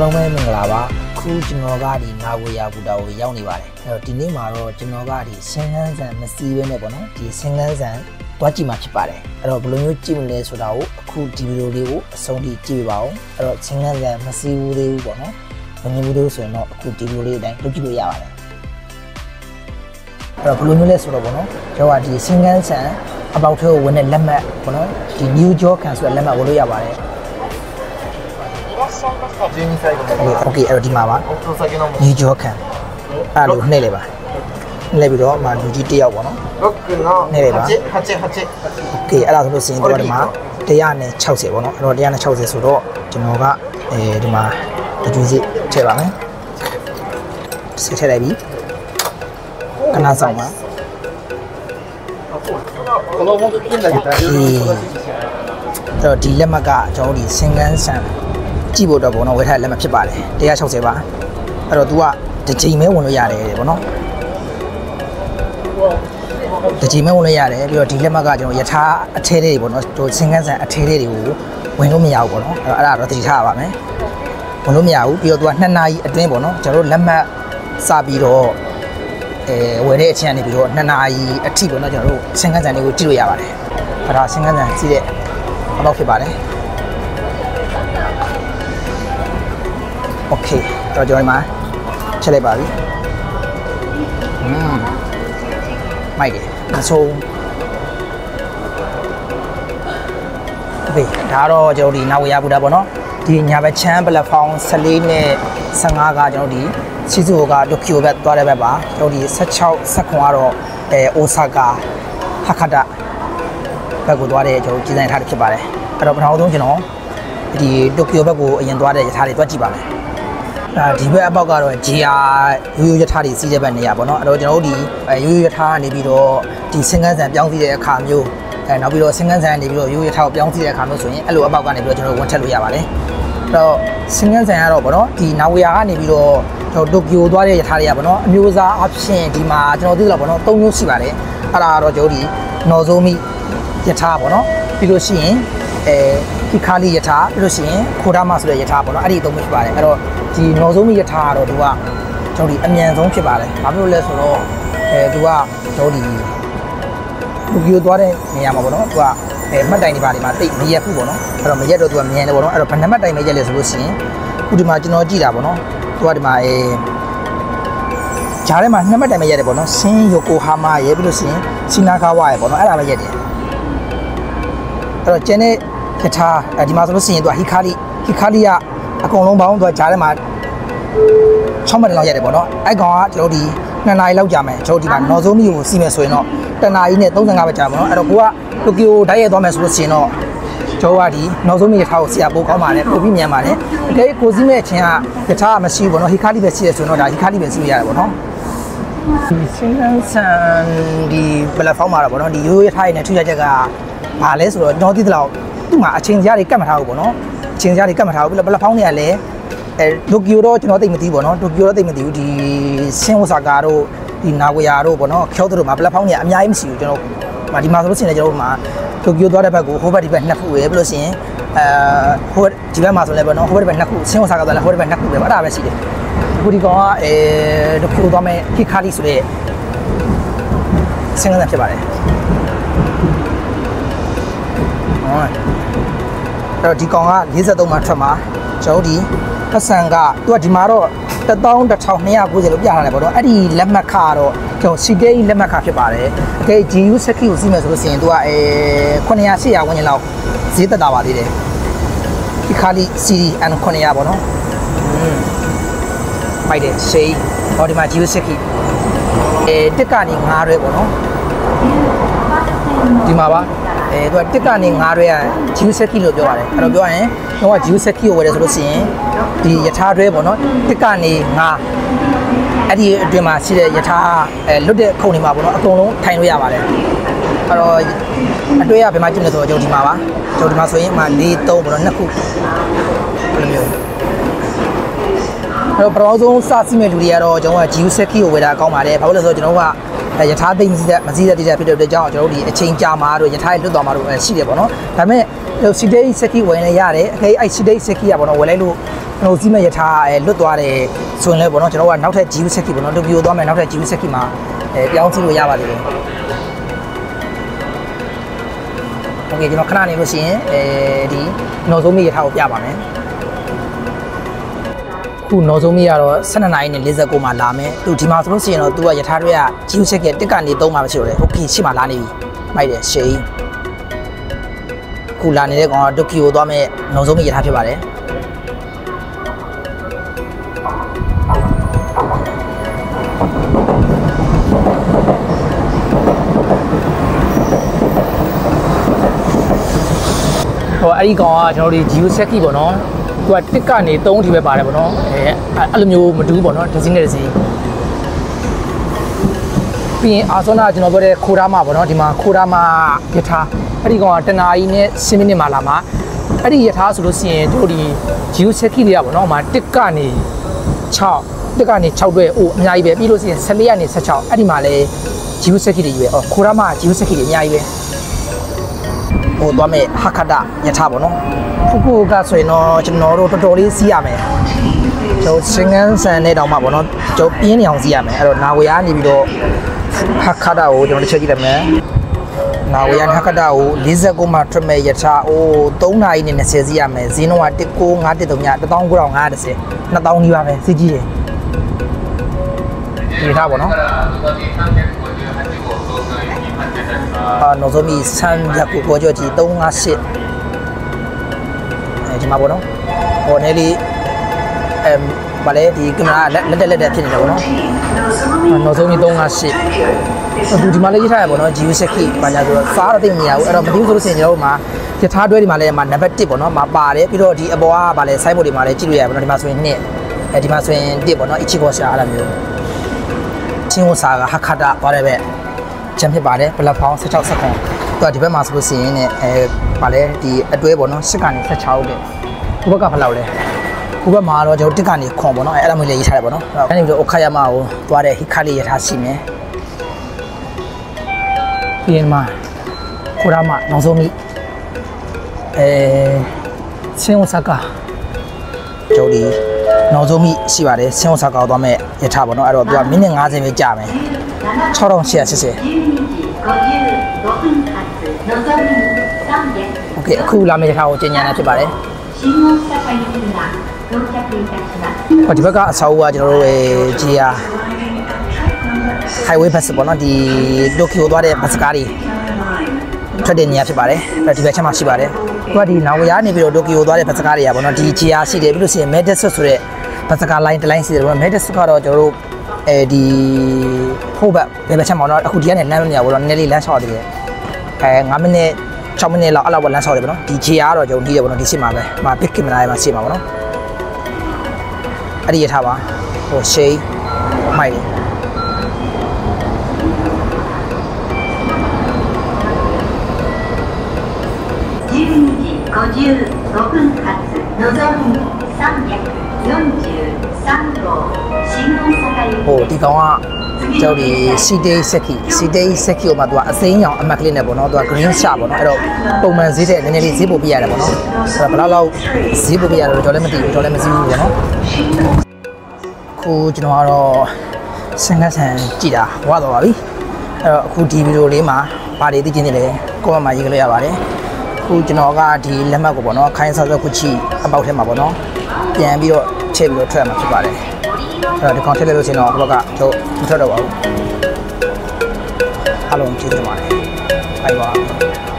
လုံးပဲမင်္ဂလာပါခုကျွန်တော်ကဒီနာဝေယာဘူတာကိုရောက်နေပါတယ်အဲ့တော့ဒီနေ့မှာတော့ကျွန်တော်ကဒီစင်ကန်းဆန်မစီးပဲနဲ့ပေါ့နော်ဒီစင်ကန်းဆန်တွားကြည့်မှာဖြစ်ပါတယ်အဲ့တော့ဘယ်လိုမျိုးကြည့်မလဲဆိုတာကိုအခုဒီဗီဒီယိုလေးကိုအဆုံးထိကြည့်ပါဦးအဲ့တော့စင်ကန်းဆန်မစီးဘူးသေးဘူးပေါ့နော်မမြင်ဘူးလို့ဆိုရင်တော့အခုဒီဗီဒီယိုလေးအတိုင်းလုပ်ကြည့်လို့ရပါတယ်အဲ့တော့ဘယ်လိုမျိုးလဲဆိုတော့ပေါ့နော်ကျွန်တော်ကဒီစင်ကန်းဆန်အပေါက်ထဲကိုဝင်တဲ့လက်မှတ်ပေါ့နော်ဒီ New Jordan ဆိုတဲ့လက်မှတ်ဝင်လို့ရပါတယ်โอเคအဲ့တော့ဒီမှာပါညီကျော်ခံအဲ့လိုနှိမ့်လိုက်ပါနှိမ့်လိုက်ပြီးတော့မှလူကြီးတစ်ယောက်ပေါ့နော်နှိမ့်လိုက်ပါโอเคအဲ့ဒါဆိုလို့စရင်တော့ဒီမှာ160ပေါ့နော်အဲ့တော့160ဆိုတော့ကျွန်တော်ကဒီမှာတကြွေးစစ်ထည့်ပါမယ်စစ်ထည့်လိုက်ပြီခဏဆောင်ပါအဲ့တော့ဒီလက်မှတ်ကကျွန်တော်ဒီစင်ကန်းဆန်ကြည့်ဖို့တော့ပေါ့နော်ဝယ်ထားတဲ့လက်မှတ်ဖြစ်ပါတယ်160ပါအဲ့တော့ तू ကတစ်ချိန်မဲဝင်လို့ရတယ်ပေါ့နော်တစ်ချိန်မဲဝင်လို့ရတယ်ပြီးတော့ဒီလက်မှတ်ကကျွန်တော်ယထာအထဲလေးတွေပေါ့နော်ဟိုစင်ကန်းဆန်အထဲလေးတွေကိုဝင်လို့မရဘူးပေါ့နော်အဲ့ဒါတော့တတိထားပါမယ်ဝင်လို့မရဘူးပြီးတော့ तू က2နာရီအတွင်းပေါ့နော်ကျွန်တော်တို့လက်မှတ်စပြီးတော့ဝယ်တဲ့အချိန်ကနေပြီးတော့2နာရီအထိပေါ့နော်ကျွန်တော်တို့စင်ကန်းဆန်တွေကိုကြည့်လို့ရပါတယ်အဲ့ဒါစင်ကန်းဆန်ကြည့်တဲ့အပေါက်ဖြစ်ပါတယ်โอเคတော့ကျွန်တော်ဒီမှာချက်လိုက်ပါပြီမိုက်တယ်အဆုံးโอเคဒါတော့ကျွန်တော်ဒီနာဝေယာဘူတာပေါ့နော်ဒီညာဘက်ချမ်းပလက်ဖောင်း14နဲ့15ကကျွန်တော်ဒီစီဇူကတိုကျိုဘက်သွားတဲ့ဘက်ပါကျွန်တော်ဒီ16 19ကတော့အိုဆာကာဟာခတာဘက်ကိုသွားတဲ့ကျွန်တော်ကြီးစံထားတာဖြစ်ပါတယ်အဲ့တော့ပထမဆုံးကျွန်တော်ဒီတိုကျိုဘက်ကိုအရင်သွားတဲ့ရထားတွေတွက်ကြည့်ပါမယ်ဒီဘက်အပေါက်ကတော့ GR ရိုးရိုးရထားတွေစီးတဲ့ဘက်နေရာပေါ့နော်အဲ့တော့ကျွန်တော်တို့ဒီရိုးရိုးရထားကနေပြီးတော့ဒီစင်ကန်းဆန်ပြောင်းစီးတဲ့အခါမျိုးနောက်ပြီးတော့စင်ကန်းဆန်နေပြီးတော့ရိုးရိုးရထားကိုပြောင်းစီးတဲ့အခါမျိုးဆိုရင်အဲ့လိုအပေါက်ကနေပြီးတော့ကျွန်တော်တို့ဝင်ထက်လို့ရပါတယ်အဲ့တော့စင်ကန်းဆန်ကတော့ပေါ့နော်ဒီနာဝေယာကနေပြီးတော့ကျွန်တော်တိုကျိုသွားတဲ့ရထားတွေကပေါ့နော်အမျိုးအစားအဖြစ်ဒီမှာကျွန်တော်သိလို့ပေါ့နော်3မျိုးရှိပါတယ်အဲ့ဒါကတော့ကျွန်တော်ဒီနော်ဇိုမီရထားပေါ့နော်ပြီးလို့ရှိရင်ဟီခါလီရထားပြီးလို့ရှိရင်ခိုဒါမဆိုတဲ့ရထားပေါ့နော်အဲ့ဒီ3မျိုးရှိပါတယ်အဲ့တော့ဒီနော်ဇုံးမီရထားကတော့သူကကျွန်တော်ဒီအမြန်ဆုံးဖြစ်ပါတယ်။ဘာဖြစ်လို့လဲဆိုတော့သူကကျွန်တော်ဒီလူကြီးသွားတဲ့နေရာမှာပေါ့နော်။သူကမှတ်တိုင်တွေပါဒီမှာတိတ်မရက်ဘူးပေါ့နော်။အဲ့တော့မရက်တော့သူကမြန်တယ်ပေါ့နော်။အဲ့တော့ဘယ်နှမှတ်တိုင်မရက်လဲဆိုလို့ရှိရင်ခုဒီမှာကျွန်တော်ကြည့်တာပေါ့နော်။သူကဒီမှာဂျားထဲမှာ2မှတ်တိုင်မရက်တယ်ပေါ့နော်။ဆင်းယိုကိုဟာမာရဲပြီးလို့ရှိရင်စီနာကာဝါရဲပေါ့နော်။အဲ့ဒါပဲရက်တယ်။အဲ့တော့ကျန်တဲ့ရထားဒီမှာဆိုလို့ရှိရင်သူကဟီခါလီကအကုန်လုံးပေါင်းတော့ဂျားထဲမှာ6မိနစ်လောက်ရတယ်ပေါ့နော်အဲ့ကောင်ကကျွန်တော်ဒီ2နာရီလောက်ကြာမယ်ကျွန်တော်ဒီမှာနော်ဇုံးမီကိုစီးမယ်ဆိုရင်တော့1နာရီနဲ့35ပဲကြာပါတော့အဲ့တော့ကိုကတိုကျိုဓာတ်ရိုက်သွားမယ်ဆိုလို့ရှိရင်တော့ကျွန်တော်ကဒီနော်ဇုံးမီရထားကိုစီးရပို့ကောင်းပါတယ်ပို့ပြီးမြန်ပါတယ်အကယ်ကိုစီးမဲ့အချင်းကရထားမရှိဘူးပေါ့နော်ဟီခါလီပဲစီးရဆိုရင်တော့ဒါဟီခါလီပဲစီးရတယ်ပေါ့နော်ဒီစင်ကန်းဆန်ဒီပလက်ဖောင်းမှာတော့ပေါ့နော်ဒီရိုးရထားရတဲ့ထူးခြားချက်ကဘာလဲဆိုတော့ကျွန်တော်သိသလောက်သူ့မှာအချိန်ကြားတွေကတ်မထားဘူးပေါ့နော်အချိန်ကြားတွေကတ်မထားဘူးပြီးတော့ပလက်ဖောင်းတွေကလည်းတိုကျိုတော့ကျွန်တော်သိမသိဘူးပေါ့နော်တိုကျိုတော့သိမသိဘူးဒီဆင်ဝဆာကာတို့ဒီနာဝေယာတို့ပေါ့နော်ခေါတို့မှာပလက်ဖောင်းတွေအများကြီးမရှိဘူးကျွန်တော်ဒီမှာဆိုလို့ရှိရင်ကျွန်တော်တို့မှာတိုကျိုသွားတဲ့ဘက်ကိုဟိုဘက်ဒီဘက်2ခုပဲပြီးလို့ရှိရင်ဟိုဒီဘက်မှာဆိုလည်းပေါ့နော်ဟိုဘက်ဒီဘက်2ခုဆင်ဝဆာကာသွားလည်းဟိုဘက်ဒီဘက်2ခုပဲအဲ့ဒါပဲရှိတယ်အခုဒီကောင်ကတိုကျိုသွားမယ်ဟီခါလီဆိုတဲ့ဆင်ကန်းဖြစ်ပါတယ်အဲ့တော့ဒီကောင်က43မှာထွက်မှာကျွန်တော်ဒီပတ်စံကသူကဒီမှာတော့11290လို့ပြထားတယ်ပေါ့နော်အဲ့ဒီလက်မှတ်ခါတော့ကျွန်တော်စီတေးလက်မှတ်ခါဖြစ်ပါတယ်အကယ် GU စက်ကီကိုစီးမယ်ဆိုလို့ရှိရင်သူက900 800ဝန်းကျင်လောက်ဈေးသက်သာပါသေးတယ်ဒီခါလီ CD N 900ပေါ့နော်ပိုက်တယ်ရှိဟောဒီမှာ GU စက်ကီတက်ကနေ9ရဲပေါ့နော်ဒီမှာပါသူကတက်ကနေ9ရဲဂျူးဆက်ကီလို့ပြောပါတယ်အဲ့တော့ပြောရရင်တော့ဂျူးဆက်ကီကိုဝယ်တယ်ဆိုလို့ရှိရင်ဒီယထာတွဲပေါ့နော်တက်ကနေ9အဲ့ဒီအတွင်းမှာရှိတဲ့ယထာလွတ်တဲ့ခုံတွေမှာပေါ့နော်အကုန်လုံးထိုင်လို့ရပါတယ်အဲ့တော့အတွဲကဘယ်မှာကျင်းလဲဆိုတော့ကျွန်တော်ဒီမှာပါကျွန်တော်ဒီမှာဆိုရင်မှ4 3ပေါ့နော်2ခုဘယ်လိုမျိုးအဲ့တော့ပထမဆုံးစစီးမဲ့လူတွေကတော့ကျွန်တော်ကဂျူးဆက်ကီကိုဝယ်တာကောင်းပါတယ်ဘာလို့လဲဆိုတော့ကျွန်တော်ကယထာသိမ့်မစည်းတဲ့ဖြစ်တဲ့အတွက်ကြောင့်ကျွန်တော်တို့ဒီအချိန်ကြာမှာတို့ယထာလွတ်သွားမှာတို့ရှိတယ်ပေါ့နော်ဒါပေမဲ့စီဒေးစက်ကီဝယ်နေရတယ်အဲ့စီဒေးစက်ကီကပေါ့နော်ဝယ်လိုက်လို့ကျွန်တော်စီးမဲ့ရထားလွတ်သွားတယ်ဆိုရင်လည်းပေါ့နော်ကျွန်တော်ကနောက်ထပ်ဂျီယူဆက်ခီပေါ့နော်တိုကျိုသွားမယ်နောက်ထပ်ဂျီယူဆက်ခီမှာပြောင်းစီးလို့ရပါသေးတယ်โอเคကျွန်တော်ခဏနေလို့ရှိရင်ဒီနော်ဆုံးမီရထားကိုပြပါမယ်ခုနော်ဆုံးမီကတော့12နာရီနဲ့49မှာလာမယ်သူဒီမှာဆိုလို့ရှိရင်တော့သူကရထားတွေကဂျီယူဆက်ခီတက်ကနေ3မှာပဲရှိတော့တယ်โอเคရှေ့မှာလာနေပြီမိုက်တယ်ရှေးခုလာနေတဲ့ကောင်ကတိုကျိုသွားမယ်နော်ဆုံးမီရထားဖြစ်ပါတယ်အဲ့ဒီကောင်ကကျွန်တော်တို့ဂျီယူဆက်ခီပေါ့နော်သူကတစ်ကနေ3အထိပဲပါတယ်ပေါ့နော်အဲ့လိုမျိုးမတူဘူးပေါ့နော်ဒဇင်းနဲ့ဒဇင်းပြီးရင်အာဆောနာကျွန်တော်ပြောတဲ့ခိုရာမာပေါ့နော်ဒီမှာခိုရာမာယထာအဲ့ဒီကောင်ကတနာရီနဲ့10မိနစ်မှလာမှာအဲ့ဒီယထာဆိုလို့ရှိရင်တို့ဒီဂျီယူဆက်ခီလေးရပေါ့နော်မှာတစ်ကနေ6တစ်ကနေ6တွဲအိုးအများကြီးပဲပြီးလို့ရှိရင်14ကနေ16အဲ့ဒီမှာလဲဂျီယူဆက်ခီတွေကြီးပဲခိုရာမာဂျီယူဆက်ခီတွေအများကြီးပဲဟိုသွားမယ်ဟာခဒယထာပေါ့နော်ဖူဖူကဆိုရင်တော့ကျွန်တော်တို့တော်တော်လေးစီးရမယ်ကျွန်တော်စင်ငန်းဆန်နဲ့တောင်မှပေါ့နော်ကျွန်တော်ပြင်းနေအောင်စီးရမယ်အဲ့တော့နာဝေယာနေပြီးတော့ဟာခဒကိုကျွန်တော်တစ်ချက်ကြည့်လိုက်မယ်နာဝေယာဟာခဒကို49မှာထွက်မဲ့ယထာအိုး3နာရီနဲ့20စီးရမယ်ဈေးနှုန်းက19513ည19510 2000နီးပါးပဲစီးကြည့်တယ်ယထာပေါ့နော်နော်ဆိုမီဆန်ရကူကိုကြောကြီး358ဒီမှာပေါ့နော်ဟိုနေလေးဗာလေဒီကင်မရာလက်တက်ဖြစ်နေတယ်ပေါ့နော်နော်ဆိုမီ358အခုဒီမှာလေးရေးထားရပေါ့နော် GU ဆက်ခိဘာညာဆိုတော့စားတော့သိမရဘူးအဲ့တော့မသိဘူးဆိုလို့ရှိရင်ကျွန်တော်တို့မှာယထာတွဲဒီမှာလည်းနံပါတ်1ပေါ့နော်မှာပါတယ်ပြီးတော့ဒီအပေါ်ကဗာလေ site board ဒီမှာလည်းကြည့်လို့ရပါတော့ဒီမှာဆိုရင်2ဒီမှာဆိုရင်1ပေါ့နော်အချီကောရှာအဲ့လိုမျိုးချင်းဝစာကဟာခဒပါတယ်ပဲချမ်းဖြစ်ပါတယ်ပလက်ဖောင်း16စက္ကန့်သူကဒီဘက်မှာဆိုလို့ရှိရင်ဗာလဲဒီအတွဲပေါ့နော်10ကနေ16တဲ့ဟိုဘက်ကဖလောက်လဲဟိုဘက်မှာတော့ကျွန်တော်1ကနေခွန်ပေါ့နော်အဲ့လိုမျိုးလေးရေးထားတယ်ပေါ့နော်အဲ့ဒီလိုအခါရမကိုသွားတဲ့ဟိခါလေးရထားရှိမယ်ပြီးရင်မှာခိုရာမနောက်ဆုံးမိဆင်းဝဆာကာကျွန်တော်ဒီနောက်ဆုံးမိရှိပါတယ်ဆင်းဝဆာကာကိုသွားမဲ့ရထားပေါ့နော်အဲ့တော့သူကမိနစ်50ပဲကြာမယ်6880โอเคအခုလာမယ့်ရထားကိုကျင်းညာနေဖြစ်ပါတယ်ဟောဒီဘက်ကအဆောက်အဦကကျွန်တော်တို့GR highway bus ပေါ့နော်ဒီတိုကျိုသွားတဲ့ဘတ်စကားတွေထွက်တဲ့နေရာဖြစ်ပါတယ်အဲ့ဒီဘက်ချက်မှာရှိပါတယ်သူကဒီနာဝေယာနေပြီးတော့တိုကျိုသွားတဲ့ဘတ်စကားတွေကပေါ့နော်ဒီ GR ရှိတယ်ပြီးလို့ရှိရင် Medus ဆိုတဲ့ဘတ်စကား line တစ် line ရှိတယ်ပေါ့နော် Medus ကတော့ကျွန်တော်တို့ဒီဟိုဘက်ဘယ်ချက်မှာတော့အခုဒီကနေလမ်းမနေရဘူးတော့နည်းလေးလမ်းလျှောက်သေးတယ်9မိနစ်6မိနစ်လောက်အဲ့လောက်ပဲလမ်းလျှောက်တယ်ပေါ့နော်ဒီ GR ကတော့ကျွန်တော်ဒီရပေါ့နော်ဒီရှင်းမှာပဲမှာ big camera မှာရှင်းမှာပေါ့နော်အဲ့ဒီရထားပါဟို shade မိုက်55分発のぞみ343号新大阪行きဟိုဒီကောင်ကကျွန်တော်ဒီ C-Day ဆက်ခီ C-Day ဆက်ခီကိုမှသူကအစိမ်းရောင်အမက်ကလေးနဲ့ပေါ့နော်သူက green ရှာပေါ့နော်အဲ့တော့ပုံမှန်ဈေးတဲ့နည်းနည်းလေးဈေးပို့ပြရတယ်ပေါ့နော်အဲ့တော့ဘယ်လောက်ဈေးပို့ပြရလဲတော့လည်းမသိဘူးတော့လည်းမသိဘူးပေါ့နော်ခုကျွန်တော်ကတော့စင်ကဆန်ကြည့်တာဝါတော့ပါပြီအဲ့တော့အခုဒီဗီဒီယိုလေးမှာဘာတွေသိချင်နေလဲcommentမှာရေးကြလို့ရပါတယ်ခုကျွန်တော်ကဒီလက်မှတ်ကိုပေါ့နော်ခိုင်းဆောက်ခုချီအပေါက်ထဲမှာပေါ့နော်ပြန်ပြီးတော့ထည့်ပြီးတော့ထွက်မှာဖြစ်ပါတယ်အဲ့တော့ဒီကောင်ထည့်လိုက်လို့ရှိရင်တော့ဘက်ကကျွန်တော်မထွက်တော့ပါဘူးအားလုံးကျေးဇူးတင်ပါတယ်ဘိုင်ပါ